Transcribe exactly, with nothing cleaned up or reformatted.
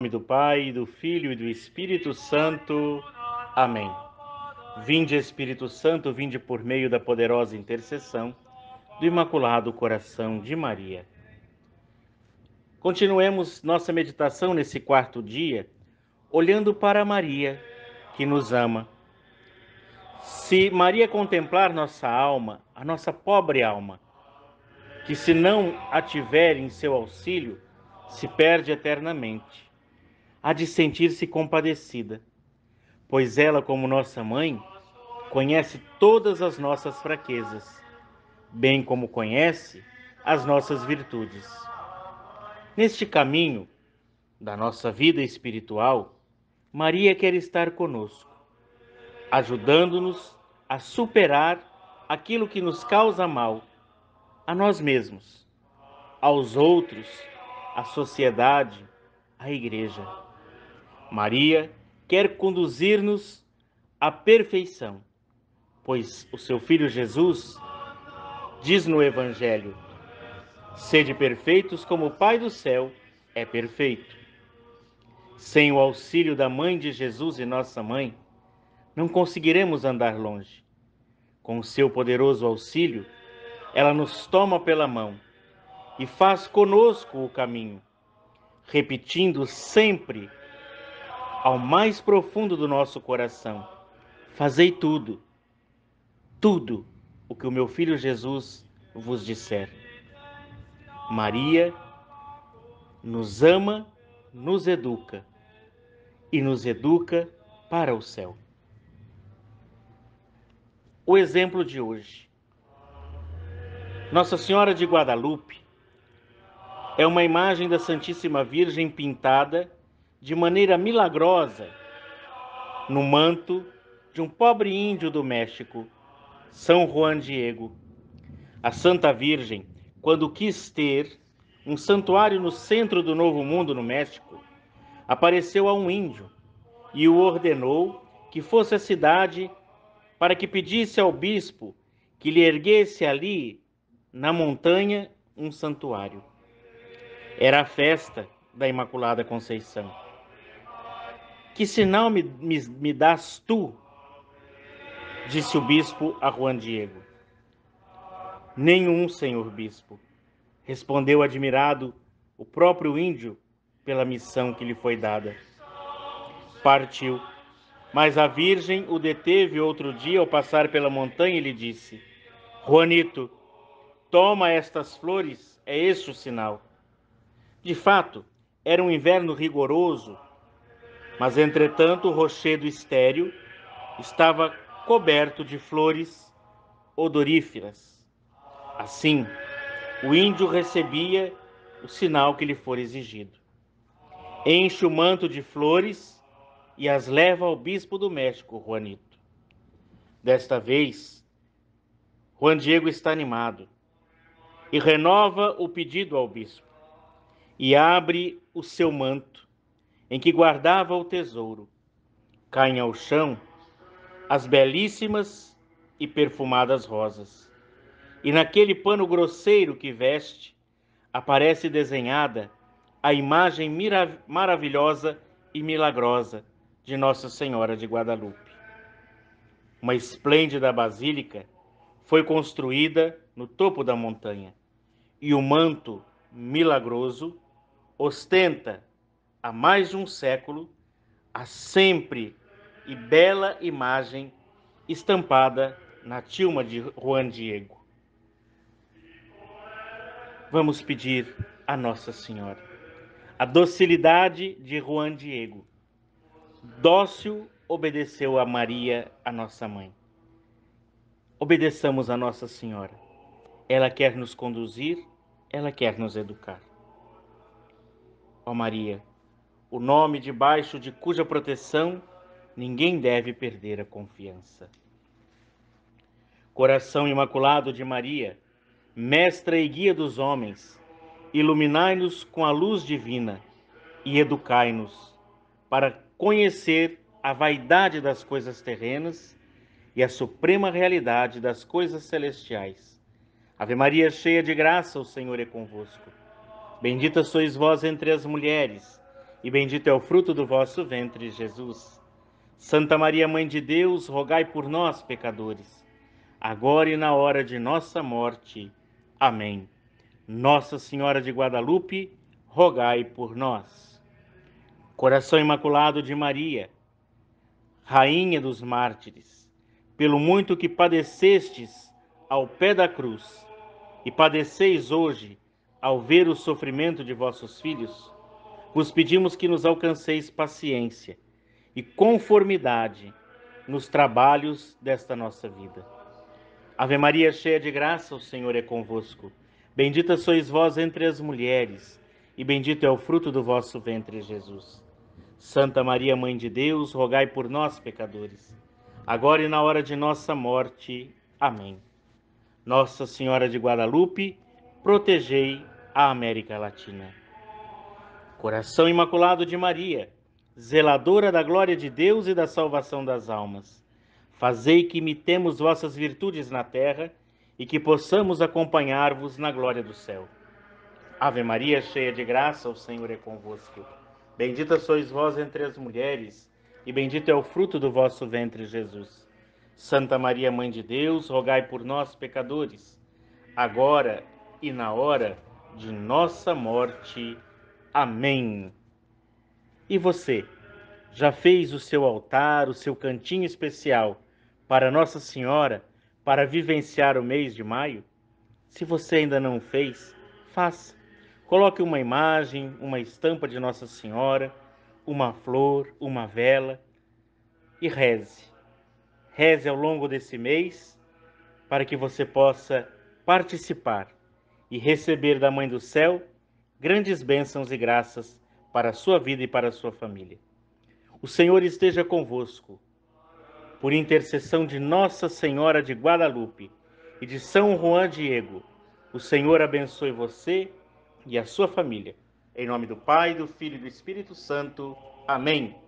nome do Pai, do Filho e do Espírito Santo. Amém. Vinde, Espírito Santo, vinde por meio da poderosa intercessão do Imaculado Coração de Maria. Continuemos nossa meditação nesse quarto dia, olhando para Maria, que nos ama. Se Maria contemplar nossa alma, a nossa pobre alma, que se não a tiver em seu auxílio, se perde eternamente, há de sentir-se compadecida, pois ela, como nossa mãe, conhece todas as nossas fraquezas, bem como conhece as nossas virtudes. Neste caminho da nossa vida espiritual, Maria quer estar conosco, ajudando-nos a superar aquilo que nos causa mal, a nós mesmos, aos outros, à sociedade, à igreja. Maria quer conduzir-nos à perfeição, pois o seu Filho Jesus diz no Evangelho: sede perfeitos como o Pai do céu é perfeito. Sem o auxílio da Mãe de Jesus e nossa Mãe, não conseguiremos andar longe. Com o seu poderoso auxílio, ela nos toma pela mão e faz conosco o caminho, repetindo sempre ao mais profundo do nosso coração: fazei tudo, tudo o que o meu Filho Jesus vos disser. Maria nos ama, nos educa e nos educa para o céu. O exemplo de hoje. Nossa Senhora de Guadalupe é uma imagem da Santíssima Virgem pintada de maneira milagrosa no manto de um pobre índio do México, São Juan Diego. A Santa Virgem, quando quis ter um santuário no centro do Novo Mundo, no México, apareceu a um índio e o ordenou que fosse à cidade para que pedisse ao bispo que lhe erguesse ali, na montanha, um santuário. Era a festa da Imaculada Conceição. Que sinal me, me, me dás tu? Disse o bispo a Juan Diego. Nenhum, senhor bispo, respondeu admirado o próprio índio pela missão que lhe foi dada. Partiu, mas a Virgem o deteve outro dia ao passar pela montanha e lhe disse: Juanito, toma estas flores, é este o sinal. De fato, era um inverno rigoroso, mas entretanto o rochedo estéril estava coberto de flores odoríferas. Assim, o índio recebia o sinal que lhe for exigido. Enche o manto de flores e as leva ao bispo do México, Juanito. Desta vez, Juan Diego está animado e renova o pedido ao bispo e abre o seu manto, em que guardava o tesouro. Caem ao chão as belíssimas e perfumadas rosas, e naquele pano grosseiro que veste, aparece desenhada a imagem maravilhosa e milagrosa de Nossa Senhora de Guadalupe. Uma esplêndida basílica foi construída no topo da montanha, e o manto milagroso ostenta, há mais de um século, a sempre e bela imagem estampada na tilma de Juan Diego. Vamos pedir a Nossa Senhora a docilidade de Juan Diego. Dócil obedeceu a Maria, a nossa mãe. Obedeçamos a Nossa Senhora. Ela quer nos conduzir, ela quer nos educar. Ó Maria, o nome debaixo de cuja proteção ninguém deve perder a confiança. Coração Imaculado de Maria, mestra e guia dos homens, iluminai-nos com a luz divina e educai-nos para conhecer a vaidade das coisas terrenas e a suprema realidade das coisas celestiais. Ave Maria, cheia de graça, o Senhor é convosco. Bendita sois vós entre as mulheres, e bendito é o fruto do vosso ventre, Jesus. Santa Maria, Mãe de Deus, rogai por nós, pecadores, agora e na hora de nossa morte. Amém. Nossa Senhora de Guadalupe, rogai por nós. Coração Imaculado de Maria, Rainha dos Mártires, pelo muito que padecestes ao pé da cruz, e padeceis hoje ao ver o sofrimento de vossos filhos, vos pedimos que nos alcanceis paciência e conformidade nos trabalhos desta nossa vida. Ave Maria, cheia de graça, o Senhor é convosco. Bendita sois vós entre as mulheres, e bendito é o fruto do vosso ventre, Jesus. Santa Maria, Mãe de Deus, rogai por nós, pecadores, agora e na hora de nossa morte. Amém. Nossa Senhora de Guadalupe, protegei a América Latina. Coração Imaculado de Maria, zeladora da glória de Deus e da salvação das almas, fazei que imitemos vossas virtudes na terra e que possamos acompanhar-vos na glória do céu. Ave Maria, cheia de graça, o Senhor é convosco. Bendita sois vós entre as mulheres, e bendito é o fruto do vosso ventre, Jesus. Santa Maria, Mãe de Deus, rogai por nós, pecadores, agora e na hora de nossa morte. Amém. E você, já fez o seu altar, o seu cantinho especial para Nossa Senhora, para vivenciar o mês de maio? Se você ainda não fez, faça. Coloque uma imagem, uma estampa de Nossa Senhora, uma flor, uma vela e reze. Reze ao longo desse mês para que você possa participar e receber da Mãe do Céu grandes bênçãos e graças para a sua vida e para a sua família. O Senhor esteja convosco. Por intercessão de Nossa Senhora de Guadalupe e de São Juan Diego, o Senhor abençoe você e a sua família. Em nome do Pai, do Filho e do Espírito Santo. Amém.